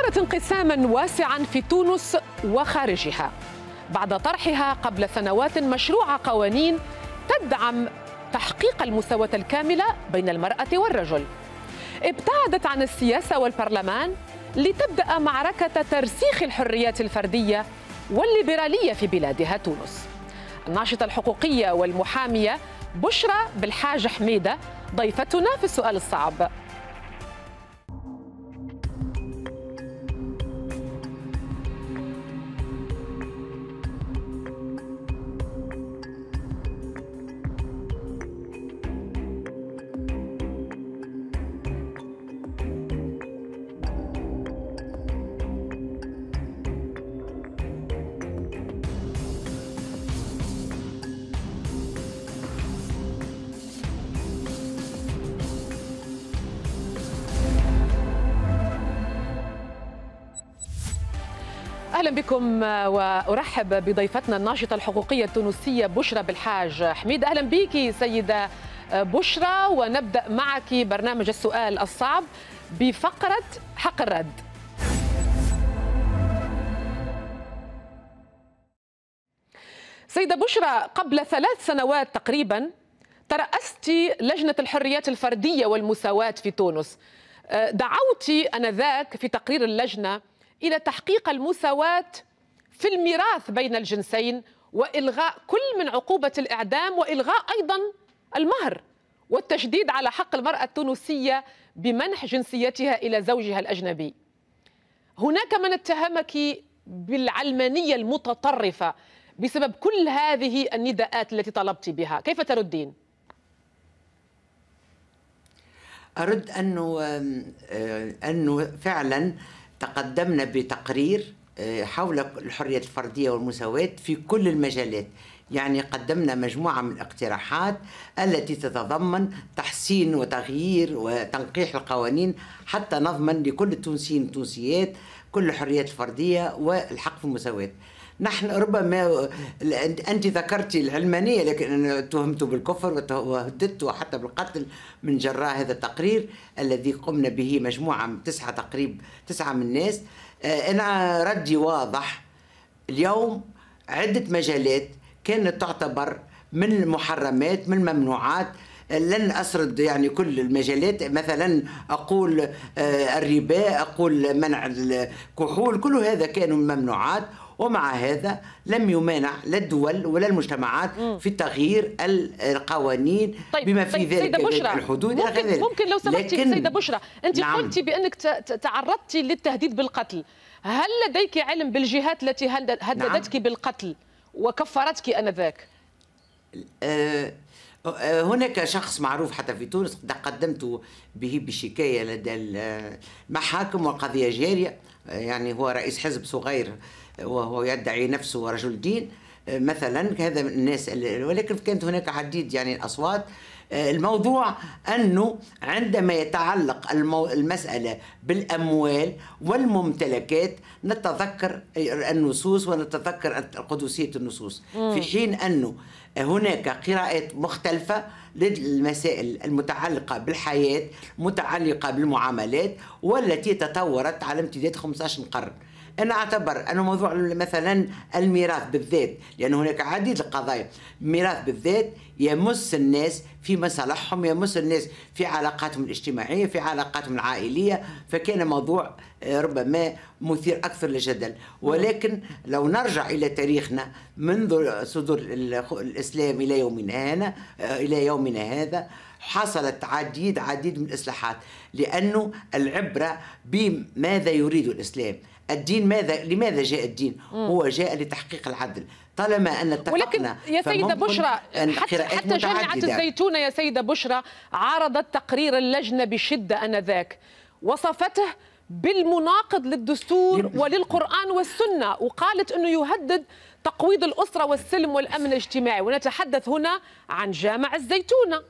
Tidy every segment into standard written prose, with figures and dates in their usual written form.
شهدت انقساما واسعا في تونس وخارجها بعد طرحها قبل سنوات مشروع قوانين تدعم تحقيق المساواة الكاملة بين المرأة والرجل. ابتعدت عن السياسة والبرلمان لتبدأ معركة ترسيخ الحريات الفردية والليبرالية في بلادها تونس. الناشطة الحقوقية والمحامية بشرى بالحاج حميدة ضيفتنا في السؤال الصعب. أهلا بكم وأرحب بضيفتنا الناشطة الحقوقية التونسية بشرى بالحاج حميد. أهلا بك سيدة بشرى، ونبدأ معك برنامج السؤال الصعب بفقرة حق الرد. سيدة بشرى، قبل 3 سنوات تقريبا ترأست لجنة الحريات الفردية والمساواة في تونس. دعوت آنذاك في تقرير اللجنة إلى تحقيق المساواة في الميراث بين الجنسين وإلغاء كل من عقوبة الإعدام وإلغاء أيضا المهر والتشديد على حق المرأة التونسية بمنح جنسيتها إلى زوجها الأجنبي. هناك من اتهمك بالعلمانية المتطرفة بسبب كل هذه النداءات التي طلبت بها، كيف تردين؟ أرد أنه فعلا تقدمنا بتقرير حول الحرية الفردية والمساواة في كل المجالات. يعني قدمنا مجموعة من الاقتراحات التي تتضمن تحسين وتغيير وتنقيح القوانين حتى نضمن لكل التونسيين والتونسيات كل الحريات الفردية والحق في المساواة. نحن ربما أنت ذكرت العلمانية، لكن أنا اتهمت بالكفر وهددت حتى بالقتل من جراء هذا التقرير الذي قمنا به مجموعة 9 من الناس. أنا ردي واضح. اليوم عدة مجالات كانت تعتبر من المحرمات من الممنوعات، لن أسرد يعني كل المجالات. مثلا أقول الربا، أقول منع الكحول، كل هذا كانوا ممنوعات، ومع هذا لم يمانع لا الدول ولا المجتمعات في تغيير القوانين بما في ذلك الحدود. ممكن لو سمحتي سيدة بشرى، أنت قلتي بأنك تعرضتِ للتهديد بالقتل. هل لديك علم بالجهات التي هددتك بالقتل وكفرتك آنذاك؟ هناك شخص معروف حتى في تونس قدمت به بشكاية لدى المحاكم والقضية جارية. يعني هو رئيس حزب صغير وهو يدعي نفسه رجل دين مثلا، هذا من الناس، ولكن كانت هناك عديد يعني الأصوات. الموضوع أنه عندما يتعلق المسألة بالأموال والممتلكات نتذكر النصوص ونتذكر قدسية النصوص، في حين أنه هناك قراءات مختلفة للمسائل المتعلقة بالحياة، متعلقة بالمعاملات، والتي تطورت على امتداد 15 قرن. أنا أعتبر أنه موضوع مثلا الميراث بالذات، لأن هناك عديد القضايا، الميراث بالذات يمس الناس في مصالحهم، يمس الناس في علاقاتهم الاجتماعية، في علاقاتهم العائلية، فكان موضوع ربما مثير أكثر للجدل. ولكن لو نرجع إلى تاريخنا منذ صدور الإسلام إلى يومنا هذا حصلت عديد من الإصلاحات، لأنه العبرة بماذا يريد الإسلام. الدين لماذا جاء الدين؟ هو جاء لتحقيق العدل. طالما أن اتفقنا، ولكن يا سيدة بشرى حتى جامعة الزيتونة يا سيدة بشرى عارضت تقرير اللجنة بشدة آنذاك، وصفته بالمناقض للدستور وللقرآن والسنة، وقالت أنه يهدد تقويض الأسرة والسلم والأمن الاجتماعي، ونتحدث هنا عن جامع الزيتونة.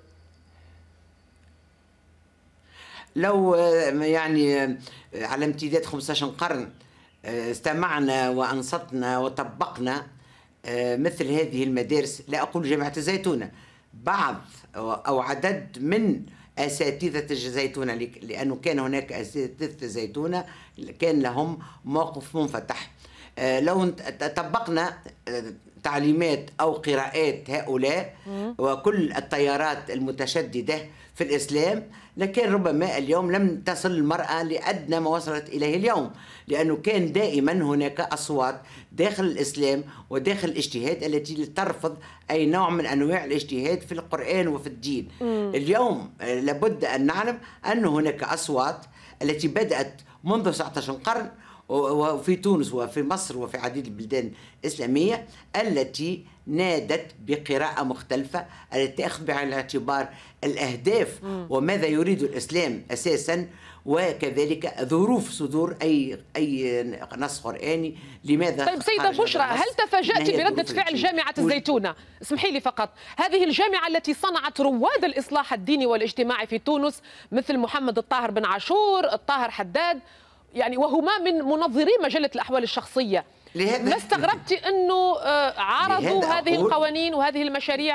لو يعني على امتداد 15 قرن استمعنا وأنصتنا وطبقنا مثل هذه المدارس، لا أقول جامعة الزيتونة، بعض أو عدد من أساتذة الزيتونة، لأنه كان هناك أساتذة الزيتونة كان لهم موقف منفتح. لو طبقنا تعليمات أو قراءات هؤلاء وكل التيارات المتشددة في الإسلام، لكن ربما اليوم لم تصل المرأة لأدنى ما وصلت إليه اليوم، لأنه كان دائما هناك أصوات داخل الإسلام وداخل الاجتهاد التي ترفض أي نوع من أنواع الاجتهاد في القرآن وفي الدين. اليوم لابد أن نعلم أن هناك أصوات التي بدأت منذ 19 قرن وفي تونس وفي مصر وفي عديد البلدان الإسلامية التي نادت بقراءة مختلفة التي تأخذ بعين الاعتبار الأهداف وماذا يريد الإسلام أساسا، وكذلك ظروف صدور أي نص قرآني. لماذا؟ طيب سيدة بشرى، هل تفاجأت بردة فعل جامعة الزيتونة؟ اسمحي لي فقط، هذه الجامعة التي صنعت رواد الإصلاح الديني والاجتماعي في تونس مثل محمد الطاهر بن عاشور، الطاهر حداد، يعني وهما من منظري مجلة الأحوال الشخصية، ما استغربت أنه عارضوا هذه القوانين وهذه المشاريع؟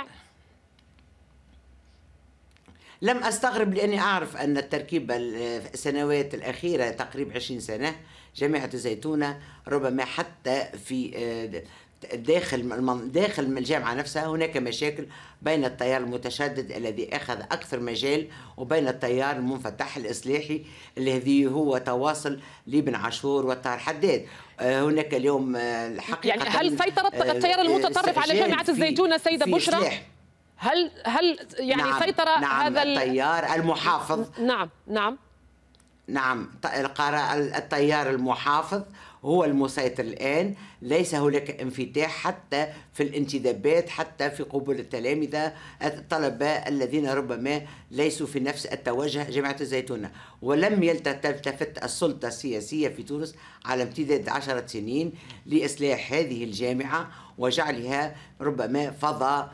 لم أستغرب، لأني أعرف أن التركيبة السنوات الأخيرة تقريبا 20 سنة جامعة الزيتونة ربما حتى في داخل الجامعة نفسها هناك مشاكل بين التيار المتشدد الذي أخذ أكثر مجال وبين التيار المنفتح الإصلاحي الذي هو تواصل لابن عاشور والطاهر حداد. هناك اليوم الحقيقة يعني هل سيطرت التيار المتطرف على جامعة الزيتونة سيدة بشرى؟ هل يعني نعم سيطر نعم هذا التيار المحافظ؟ نعم التيار المحافظ هو المسيطر الآن. ليس هناك انفتاح حتى في الانتدابات، حتى في قبول التلامذة الطلبة الذين ربما ليسوا في نفس التوجه جامعة الزيتونة. ولم تلتفت السلطة السياسية في تونس على امتداد 10 سنين لإصلاح هذه الجامعة وجعلها ربما فضاء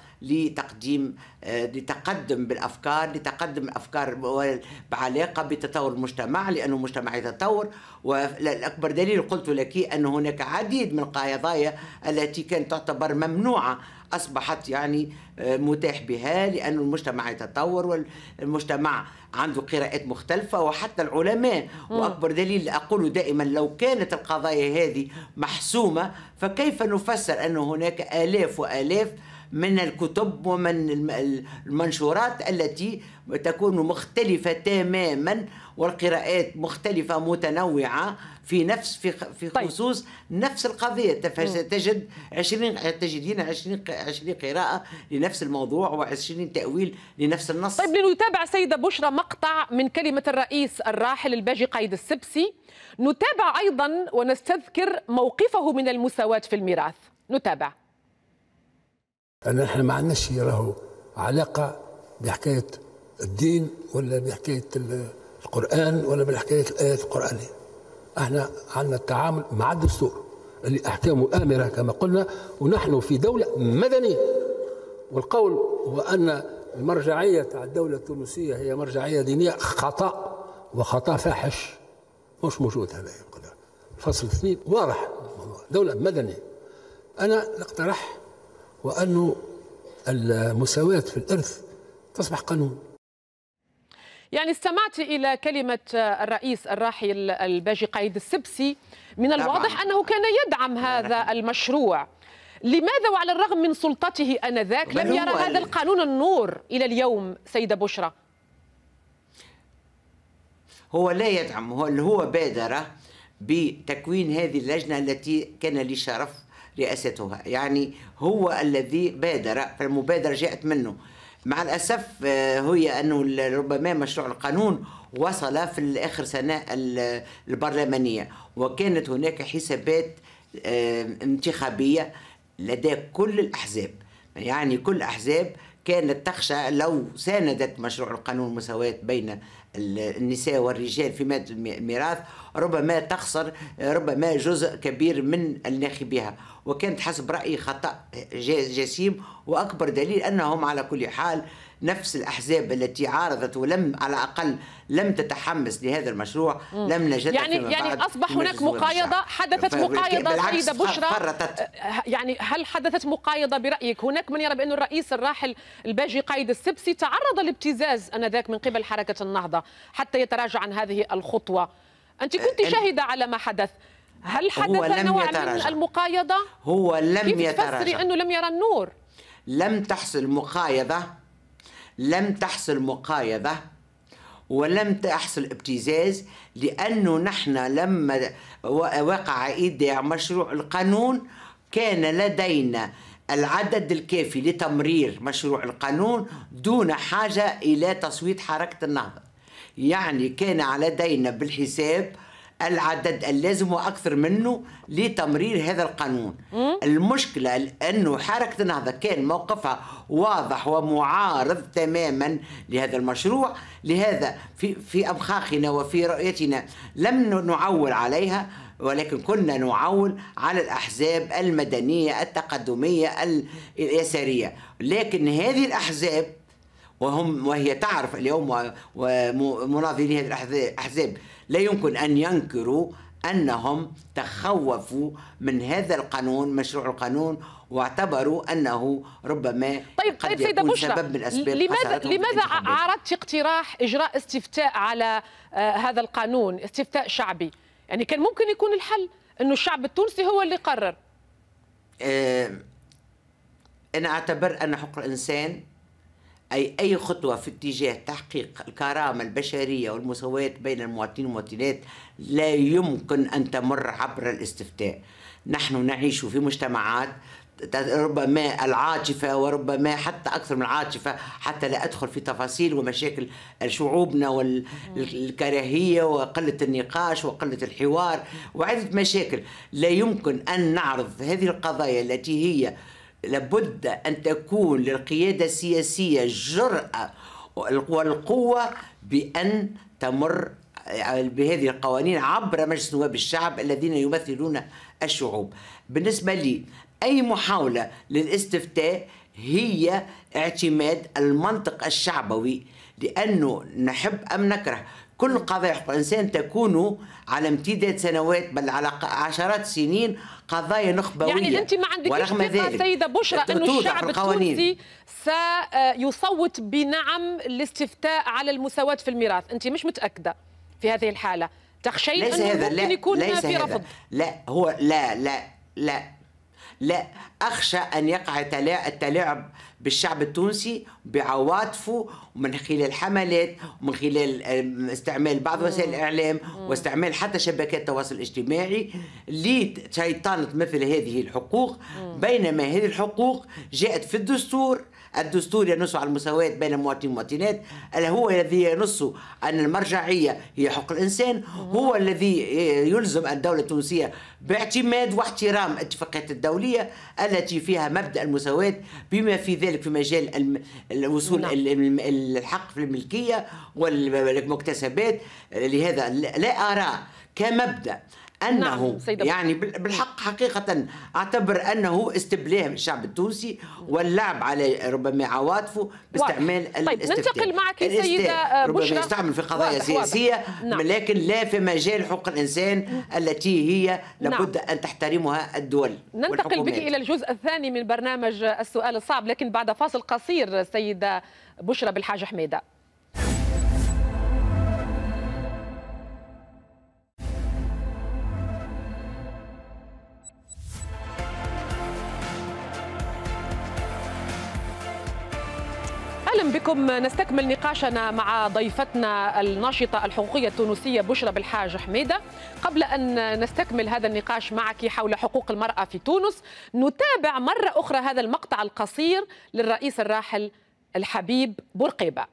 لتقدم الأفكار بعلاقة بتطور المجتمع، لأنه المجتمع يتطور. والأكبر دليل قلت لك أن هناك عديد من القضايا التي كانت تعتبر ممنوعة أصبحت يعني متاح بها، لأن المجتمع يتطور والمجتمع عنده قراءات مختلفة وحتى العلماء. وأكبر دليل أقول دائما لو كانت القضايا هذه محسومة فكيف نفسر أن هناك آلاف وآلاف من الكتب ومن المنشورات التي تكون مختلفة تماما والقراءات مختلفة متنوعة في خصوص نفس القضية. تجدين 20 قراءة لنفس الموضوع و20 تأويل لنفس النص. طيب لنتابع سيدة بشرى مقطع من كلمة الرئيس الراحل الباجي قايد السبسي، نتابع أيضا ونستذكر موقفه من المساواة في الميراث. نتابع. نحن ما عندناش شيء راهو علاقة بحكاية الدين ولا بحكاية القرآن ولا بحكاية الآيات القرآنية. احنا عندنا التعامل مع الدستور اللي أحكامه آمرة كما قلنا، ونحن في دولة مدنية. والقول هو أن المرجعية تاع الدولة التونسية هي مرجعية دينية خطأ، وخطأ فاحش مش موجود. هذا فصل 2 واضح، دولة مدنية. أنا اقترح وأنه المساواة في الإرث تصبح قانون. يعني استمعت إلى كلمة الرئيس الراحل الباجي قايد السبسي، من الواضح أنه كان يدعم هذا المشروع. لماذا وعلى الرغم من سلطته آنذاك لم يرى هذا القانون النور إلى اليوم سيدة بشرى؟ هو لا يدعم، هو بادر بتكوين هذه اللجنة التي كان لي شرف رئاستها. يعني هو الذي بادر، فالمبادرة جاءت منه. مع الأسف هي أنه ربما مشروع القانون وصل في آخر سنة البرلمانية، وكانت هناك حسابات انتخابية لدى كل الأحزاب. يعني كل الأحزاب كانت تخشى لو ساندت مشروع القانون المساواة بين النساء والرجال في مادة الميراث ربما تخسر ربما جزء كبير من الناخبيها، وكانت حسب رأيي خطأ جسيم. وأكبر دليل أنهم على كل حال نفس الأحزاب التي عارضت ولم على الأقل لم تتحمس لهذا المشروع لم نجد يعني أصبح هناك مقايضة، حدثت مقايضة سيدة بشرى. يعني هل حدثت مقايضة برأيك؟ هناك من يرى بأن الرئيس الراحل الباجي قايد السبسي تعرض لابتزاز آنذاك من قبل حركة النهضة حتى يتراجع عن هذه الخطوة. أنت كنت شاهدة على ما حدث، هل حدث نوع من المقايضة؟ هو لم يتراجع. كيف تفسري أنه لم يرى النور؟ لم تحصل مقايضة ولم تحصل ابتزاز، لأنه نحن لما وقع إيداع مشروع القانون كان لدينا العدد الكافي لتمرير مشروع القانون دون حاجة إلى تصويت حركة النهضة. يعني كان لدينا بالحساب العدد اللازم وأكثر منه لتمرير هذا القانون. المشكلة أنه حركة النهضة كان موقفها واضح ومعارض تماما لهذا المشروع، لهذا في أمخاخنا وفي رؤيتنا لم نعول عليها، ولكن كنا نعول على الأحزاب المدنية التقدمية اليسارية. لكن هذه الأحزاب وهي تعرف اليوم ومناظرين هذه الأحزاب لا يمكن أن ينكروا أنهم تخوفوا من هذا القانون، مشروع القانون، واعتبروا أنه ربما قد يكون سبب من الأسباب. لماذا عرضت اقتراح إجراء استفتاء على هذا القانون، استفتاء شعبي؟ يعني كان ممكن يكون الحل أنه الشعب التونسي هو اللي قرر. أنا أعتبر أن حقوق الإنسان أي خطوة في اتجاه تحقيق الكرامة البشرية والمساواة بين المواطنين والمواطنات لا يمكن أن تمر عبر الاستفتاء. نحن نعيش في مجتمعات ربما العاطفة وربما حتى أكثر من العاطفة، حتى لا أدخل في تفاصيل ومشاكل شعوبنا والكراهية وقلة النقاش وقلة الحوار وعدة مشاكل. لا يمكن أن نعرض هذه القضايا التي هي لابد أن تكون للقيادة السياسية الجرأة والقوة بأن تمر بهذه القوانين عبر مجلس نواب الشعب الذين يمثلون الشعوب. بالنسبة لي أي محاولة للاستفتاء هي اعتماد المنطق الشعبوي، لأنه نحب أم نكره كل قضايا حقوق الإنسان تكون على امتداد سنوات بل على عشرات السنين قضايا نخبوية. يعني أنت ما عندك ثقة سيدة بشرى أنه الشعب التونسي سيصوت بنعم الاستفتاء على المساواة في الميراث؟ أنت مش متأكدة في هذه الحالة؟ تخشين أنه ممكن يكون في رفض؟ لا هو لا أخشى أن يقع التلاعب بالشعب التونسي بعواطفه ومن خلال حملات ومن خلال استعمال بعض وسائل الإعلام واستعمال حتى شبكات التواصل الاجتماعي لشيطنة مثل هذه الحقوق، بينما هذه الحقوق جاءت في الدستور ينص على المساواة بين المواطنين والمواطنات، هو الذي ينص أن المرجعية هي حقوق الإنسان، هو الذي يلزم الدولة التونسية باعتماد واحترام الاتفاقيات الدولية التي فيها مبدأ المساواة بما في ذلك في مجال الوصول الحق في الملكية والمكتسبات. لهذا لا أرى كمبدأ أنه يعني بالحق حقيقة أعتبر أنه استبلاه الشعب التونسي واللعب على ربما عواطفه باستعمال الاستفتاء. ننتقل معك سيدة ربما يستعمل في قضايا سياسية لكن لا في مجال حقوق الإنسان التي هي لابد أن تحترمها الدول. ننتقل بك إلى الجزء الثاني من برنامج السؤال الصعب، لكن بعد فاصل قصير سيدة بشرى بالحاج حميدة. أهلا بكم. نستكمل نقاشنا مع ضيفتنا الناشطة الحقوقية التونسية بشرى بالحاج حميدة. قبل أن نستكمل هذا النقاش معك حول حقوق المرأة في تونس، نتابع مرة أخرى هذا المقطع القصير للرئيس الراحل الحبيب بورقيبة.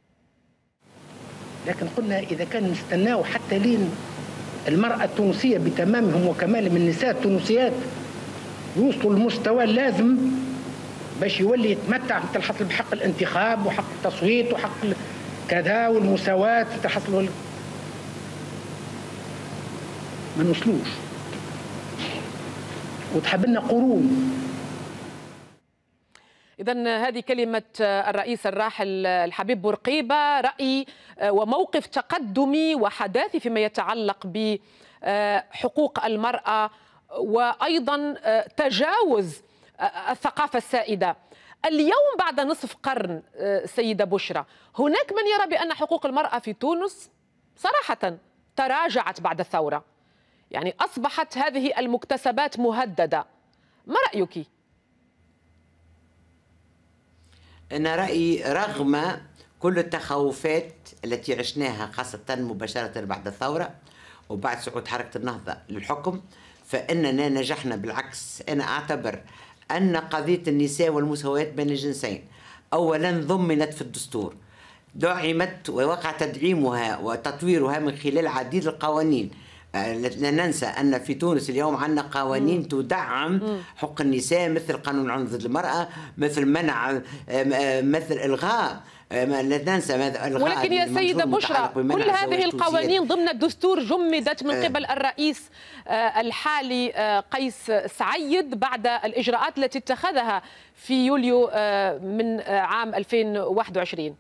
لكن قلنا إذا كان نستناه حتى لين المرأة التونسية بتمامهم وكمال من النساء التونسيات يوصلوا للمستوى اللازم باش يولي يتمتع في الحصل بحق الانتخاب وحق التصويت وحق كذا والمساواة في الحصل ما نوصلوش، وتحب لنا قرون. إذا هذه كلمة الرئيس الراحل الحبيب بورقيبة، رأي وموقف تقدمي وحداثي فيما يتعلق بحقوق المرأة وأيضا تجاوز الثقافة السائدة. اليوم بعد نصف قرن سيدة بشرى، هناك من يرى بأن حقوق المرأة في تونس صراحة تراجعت بعد الثورة، يعني أصبحت هذه المكتسبات مهددة. ما رأيك؟ أنا رأيي رغم كل التخوفات التي عشناها خاصة مباشرة بعد الثورة وبعد صعود حركة النهضة للحكم، فإننا نجحنا. بالعكس، أنا أعتبر أن قضية النساء والمساواة بين الجنسين أولا ضمنت في الدستور، دعمت ووقع تدعيمها وتطويرها من خلال عديد القوانين. لا ننسى أن في تونس اليوم عندنا قوانين تدعم حقوق النساء، مثل قانون العنف ضد المرأة، مثل منع، مثل إلغاء، لا ننسى إلغاء. ولكن يا سيدة بشرى، كل هذه القوانين ضمن الدستور جمدت من قبل الرئيس الحالي قيس سعيد بعد الإجراءات التي اتخذها في يوليو من عام 2021.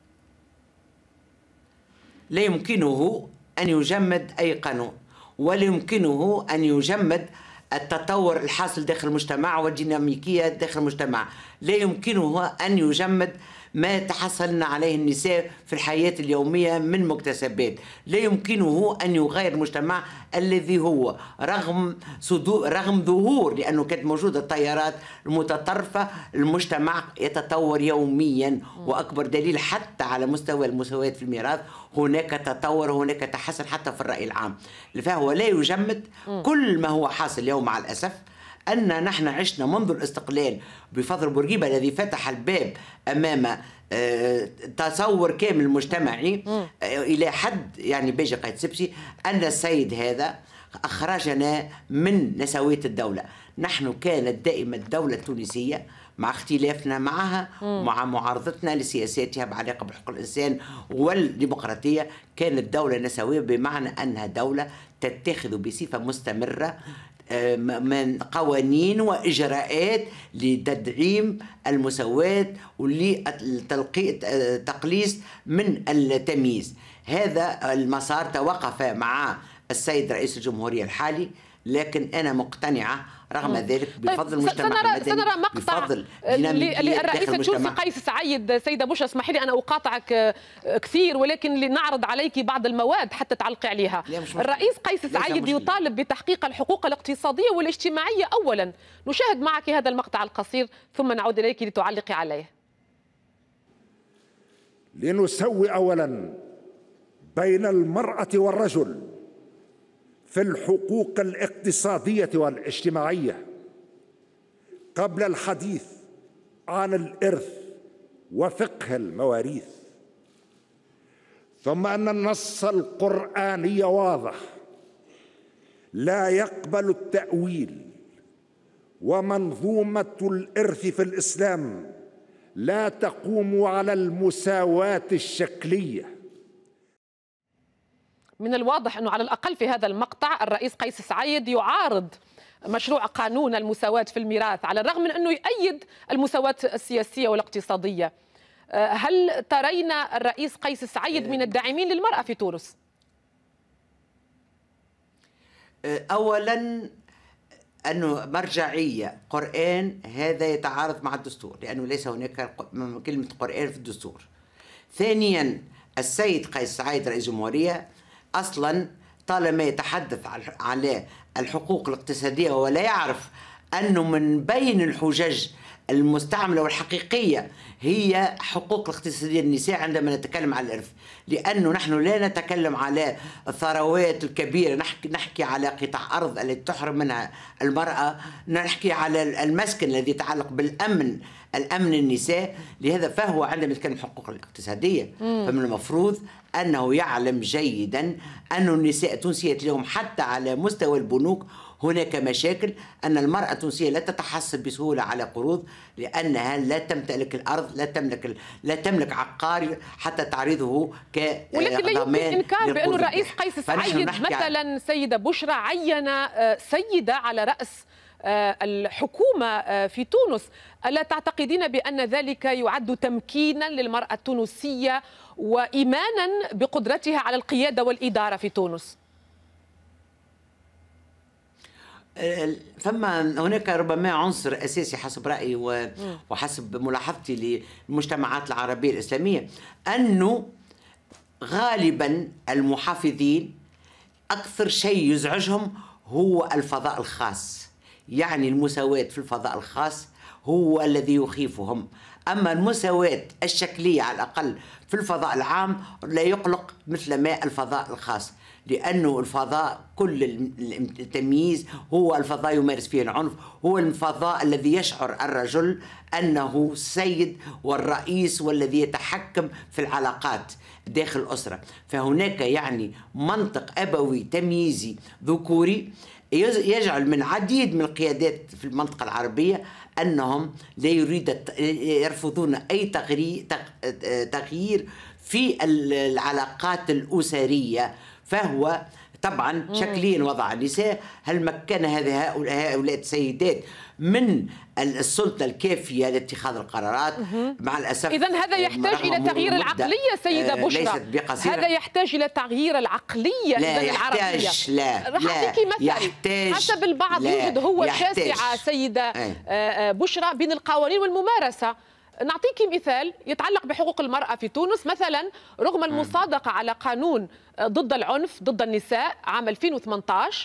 لا يمكنه أن يجمد أي قانون، ولا يمكنه أن يجمد التطور الحاصل داخل المجتمع والديناميكية داخل المجتمع. لا يمكنه أن يجمد ما تحصلنا عليه النساء في الحياة اليومية من مكتسبات. لا يمكنه أن يغير المجتمع الذي هو رغم ظهور، لأنه كانت موجودة التيارات المتطرفة، المجتمع يتطور يوميا. وأكبر دليل حتى على مستوى المساواة في الميراث هناك تطور، هناك تحسن حتى في الرأي العام. فهو لا يجمد كل ما هو حاصل اليوم. مع الأسف أن نحن عشنا منذ الاستقلال بفضل بورقيبة الذي فتح الباب أمام تصور كامل مجتمعي إلى حد يعني بيجي قايد سبسي، أن السيد هذا أخرجنا من نسوية الدولة. نحن كانت دائما الدولة التونسية مع اختلافنا معها ومع معارضتنا لسياساتها بعلاقة بحقوق الإنسان والديمقراطية، كانت دولة نسوية، بمعنى أنها دولة تتخذ بصفة مستمرة من قوانين وإجراءات لتدعيم المساواة ولتقليص من التمييز. هذا المسار توقف مع السيد رئيس الجمهورية الحالي، لكن أنا مقتنعة رغم ذلك بفضل المجتمع المدني، سنرى مقطع للرئيس التونسي قيس سعيد. سيدة بشرى، اسمحي لي أنا أقاطعك كثير، ولكن لنعرض عليك بعض المواد حتى تعلقي عليها. الرئيس قيس سعيد يطالب بتحقيق الحقوق الاقتصادية والاجتماعية أولا. نشاهد معك هذا المقطع القصير ثم نعود إليك لتعلقي عليه. لنسوي أولا بين المرأة والرجل في الحقوق الاقتصادية والاجتماعية قبل الحديث عن الإرث وفقه المواريث. ثم أن النص القرآني واضح لا يقبل التأويل، ومنظومة الإرث في الإسلام لا تقوم على المساواة الشكلية. من الواضح أنه على الأقل في هذا المقطع الرئيس قيس سعيد يعارض مشروع قانون المساواة في الميراث، على الرغم من أنه يؤيد المساواة السياسية والاقتصادية. هل ترين الرئيس قيس سعيد من الداعمين للمرأة في تونس؟ أولا أنه مرجعية قرآن هذا يتعارض مع الدستور، لأنه ليس هناك كلمة قرآن في الدستور. ثانيا، السيد قيس سعيد رئيس الجمهورية أصلا طالما يتحدث على الحقوق الاقتصادية ولا يعرف أنه من بين الحجج المستعملة والحقيقية هي حقوق الاقتصادية للنساء عندما نتكلم عن الإرث، لأنه نحن لا نتكلم على الثروات الكبيرة، نحكي على قطع أرض التي تحرم منها المرأة، نحكي على المسكن الذي يتعلق بالأمن، الأمن النساء. لهذا فهو عندما يتكلم الحقوق الاقتصادية فمن المفروض أنه يعلم جيدا أن النساء التونسية اليوم حتى على مستوى البنوك هناك مشاكل، أن المرأة التونسية لا تتحصل بسهولة على قروض، لأنها لا تمتلك الأرض، لا تملك عقار حتى تعرضه كضمان. ولكن لا يمكن إنكار بأن الرئيس قيس سعيد مثلا سيدة بشرى عين سيدة على رأس الحكومة في تونس، ألا تعتقدين بأن ذلك يعد تمكينا للمرأة التونسية وإيمانا بقدرتها على القيادة والإدارة في تونس؟ هناك ربما عنصر أساسي حسب رأيي وحسب ملاحظتي للمجتمعات العربية الإسلامية، أنه غالبا المحافظين أكثر شيء يزعجهم هو الفضاء الخاص، يعني المساواة في الفضاء الخاص هو الذي يخيفهم. أما المساواة الشكلية على الأقل في الفضاء العام لا يقلق مثل ما الفضاء الخاص، لأنه الفضاء كل التمييز هو الفضاء يمارس فيه العنف، هو الفضاء الذي يشعر الرجل أنه السيد والرئيس والذي يتحكم في العلاقات داخل الأسرة. فهناك يعني منطق أبوي تمييزي ذكوري يجعل من عديد من القيادات في المنطقة العربية أنهم لا يرفضون أي تغيير في العلاقات الأسرية. فهو طبعا شكليا وضع النساء. هل مكن هؤلاء السيدات من السلطة الكافية لاتخاذ القرارات؟ مع الأسف إذن هذا يحتاج إلى تغيير العقلية سيدة بشرى. هذا يحتاج إلى تغيير العقلية العربية. لا يحتاج. حسب البعض يوجد هو شاسعة سيدة بشرى بين القوانين والممارسة. نعطيك مثال يتعلق بحقوق المرأة في تونس مثلا. رغم المصادقة على قانون ضد العنف ضد النساء عام 2018،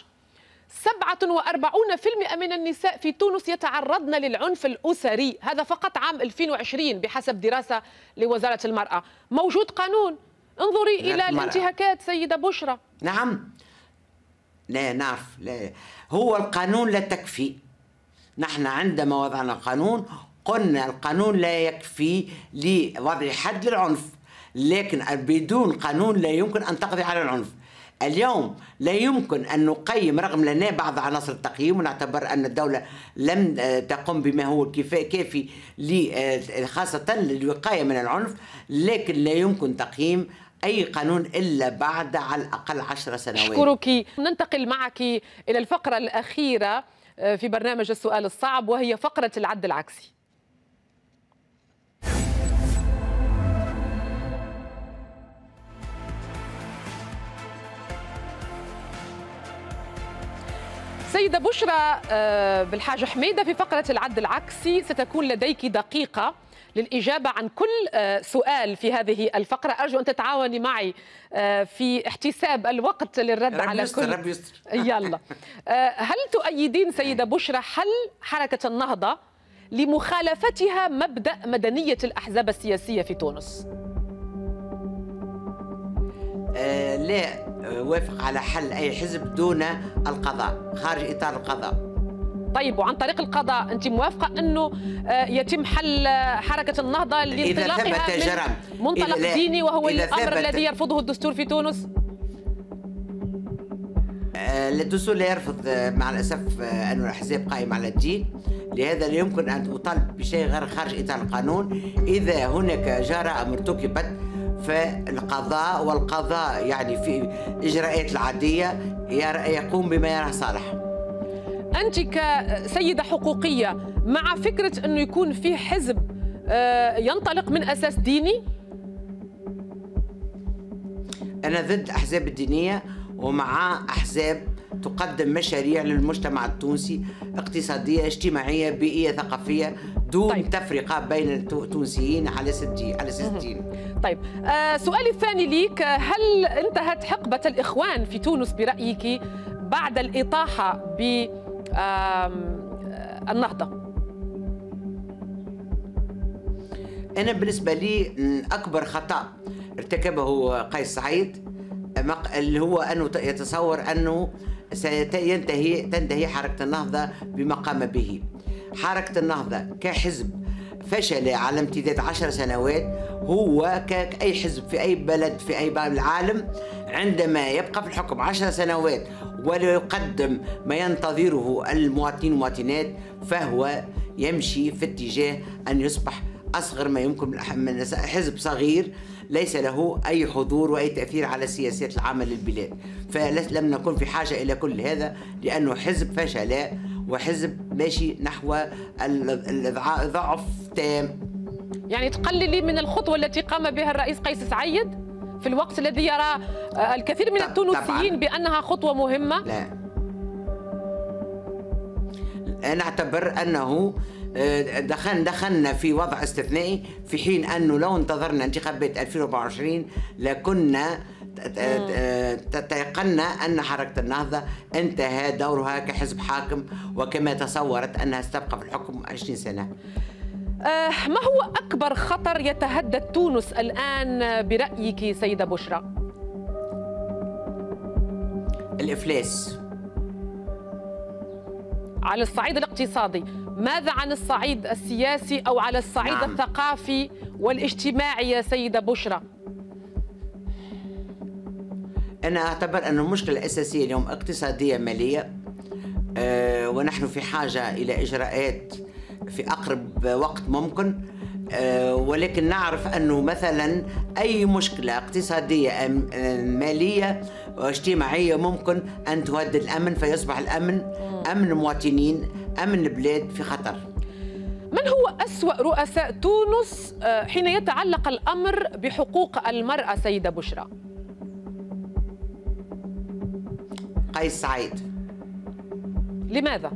47% من النساء في تونس يتعرضن للعنف الأسري. هذا فقط عام 2020 بحسب دراسة لوزارة المرأة. موجود قانون. انظري إلى الانتهاكات سيدة بشرى. نعم، لا نعرف. لا، هو القانون لا تكفي. نحن عندما وضعنا القانون قلنا القانون لا يكفي لوضع حد للعنف، لكن بدون قانون لا يمكن أن تقضي على العنف. اليوم لا يمكن أن نقيم، رغم لنا بعض عناصر التقييم ونعتبر أن الدولة لم تقم بما هو كافي خاصة للوقاية من العنف، لكن لا يمكن تقييم أي قانون إلا بعد على الأقل 10 سنوات. أشكرك. ننتقل معك إلى الفقرة الأخيرة في برنامج السؤال الصعب، وهي فقرة العد العكسي. سيدة بشرى بالحاج حميدة، في فقرة العد العكسي ستكون لديك دقيقة للإجابة عن كل سؤال في هذه الفقرة. أرجو أن تتعاوني معي في احتساب الوقت للرد على كل. رب يستر. يلا. هل تؤيدين سيدة بشرى حل حركة النهضة لمخالفتها مبدأ مدنية الأحزاب السياسية في تونس؟ لا وافق على حل أي حزب دون القضاء، خارج إطار القضاء. طيب، وعن طريق القضاء أنت موافقة أنه يتم حل حركة النهضة لانطلاقها من منطلق ديني وهو الأمر الذي يرفضه الدستور في تونس؟ الدستور لا يرفض مع الأسف أن الأحزاب قائمة على الدين، لهذا لا يمكن أن أطالب بشيء غير خارج إطار القانون. إذا هناك جرائم ارتكبت فالقضاء، والقضاء يعني في إجراءات العادية يقوم بما يراه صالح. أنت كسيدة حقوقية مع فكرة أنه يكون في حزب ينطلق من أساس ديني؟ أنا ضد الأحزاب الدينية، ومع أحزاب تقدم مشاريع للمجتمع التونسي، اقتصادية اجتماعية بيئية ثقافية، دون تفرقة بين التونسيين على أساس الدين. طيب، سؤالي الثاني ليك، هل انتهت حقبة الإخوان في تونس برأيك بعد الإطاحة بالنهضة؟ أنا بالنسبة لي أكبر خطأ ارتكبه قيس سعيد اللي هو أنه يتصور أنه تنتهي حركة النهضة بما قام به. حركة النهضة كحزب فشل على امتداد 10 سنوات. هو كأي حزب في أي بلد في أي بلد العالم، عندما يبقى في الحكم 10 سنوات ولا يقدم ما ينتظره المواطنين والمواطنات، فهو يمشي في اتجاه أن يصبح أصغر ما يمكن من حزب صغير ليس له أي حضور وأي تأثير على السياسات العامة للبلاد. فلم نكن في حاجة إلى كل هذا، لأنه حزب فشل وحزب ماشي نحو الضعف تام. يعني تقللي من الخطوة التي قام بها الرئيس قيس سعيد في الوقت الذي يرى الكثير من التونسيين بأنها خطوة مهمة؟ لا، أنا أعتبر أنه دخلنا في وضع استثنائي، في حين أنه لو انتظرنا انتخابات 2024 لكنا تيقنا أن حركة النهضة انتهى دورها كحزب حاكم، وكما تصورت أنها ستبقى في الحكم 20 سنة. ما هو أكبر خطر يتهدد تونس الآن برأيك سيدة بشرى؟ الإفلاس على الصعيد الاقتصادي، ماذا عن الصعيد السياسي أو على الصعيد نعم. الثقافي والاجتماعي يا سيدة بشرى؟ أنا أعتبر أن المشكلة الأساسية اليوم اقتصادية مالية، ونحن في حاجة إلى إجراءات في أقرب وقت ممكن، ولكن نعرف أنه مثلا أي مشكلة اقتصادية مالية واجتماعية ممكن أن تهدد الأمن، فيصبح الأمن أمن المواطنين، أمن البلاد في خطر. من هو أسوأ رؤساء تونس حين يتعلق الأمر بحقوق المرأة سيدة بشرى؟ قيس سعيد. لماذا؟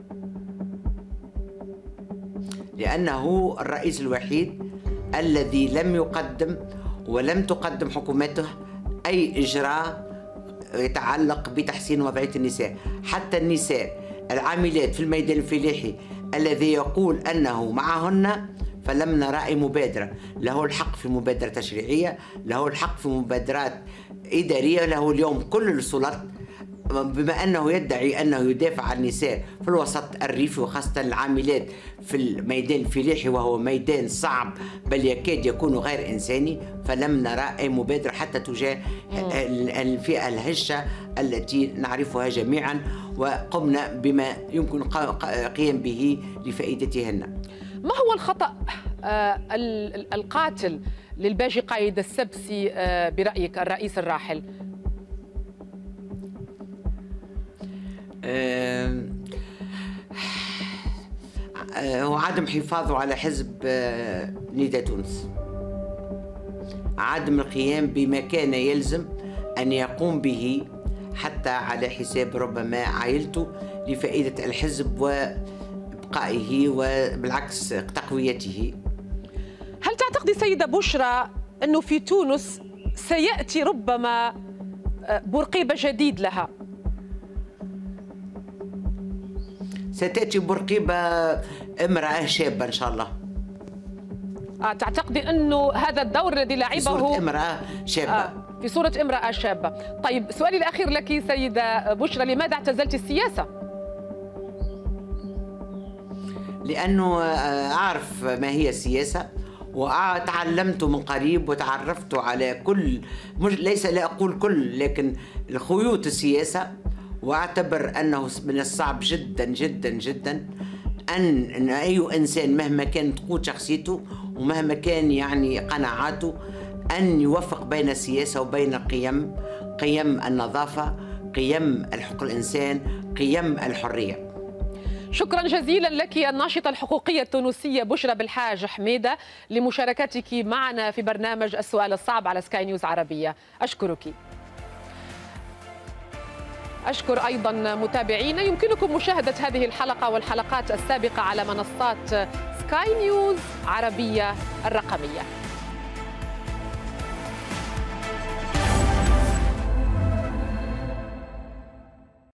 لأنه الرئيس الوحيد الذي لم يقدم ولم تقدم حكومته أي إجراء يتعلق بتحسين وضعية النساء. حتى النساء العاملات في الميدان الفلاحي الذي يقول أنه معهن، فلم نرى أي مبادرة. له الحق في مبادرة تشريعية، له الحق في مبادرات إدارية، له اليوم كل السلطات، بما أنه يدعي أنه يدافع عن النساء في الوسط الريفي وخاصة العاملات في الميدان الفلاحي، وهو ميدان صعب بل يكاد يكون غير إنساني. فلم نرى أي مبادرة حتى تجاه الفئة الهشة التي نعرفها جميعا، وقمنا بما يمكن القيام به لفائدتهن. ما هو الخطأ القاتل للباجي قايد السبسي برأيك الرئيس الراحل؟ هو عدم حفاظه على حزب نداء تونس، عدم القيام بما كان يلزم أن يقوم به حتى على حساب ربما عائلته لفائدة الحزب وإبقائه وبالعكس تقويته. هل تعتقدي سيدة بشرى أنه في تونس سيأتي ربما بورقيبة جديد لها؟ ستأتي بورقيبة امرأة شابة إن شاء الله. تعتقدي أنه هذا الدور الذي لعبه في صورة امرأة شابة؟ في صورة امرأة شابة. طيب سؤالي الأخير لك سيدة بشرى، لماذا اعتزلت السياسة؟ لأنه أعرف ما هي السياسة، وتعلمت من قريب وتعرفت على كل، ليس لا أقول كل، لكن الخيوط السياسة. واعتبر انه من الصعب جدا جدا جدا ان اي انسان مهما كانت قوة شخصيته ومهما كان يعني قناعاته ان يوفق بين السياسة وبين القيم، قيم النظافة، قيم حقوق الانسان، قيم الحرية. شكرا جزيلا لك الناشطة الحقوقية التونسية بشرى بالحاج حميدة لمشاركتك معنا في برنامج السؤال الصعب على سكاي نيوز عربية. أشكرك. أشكر أيضا متابعينا. يمكنكم مشاهدة هذه الحلقة والحلقات السابقة على منصات سكاي نيوز عربية الرقمية.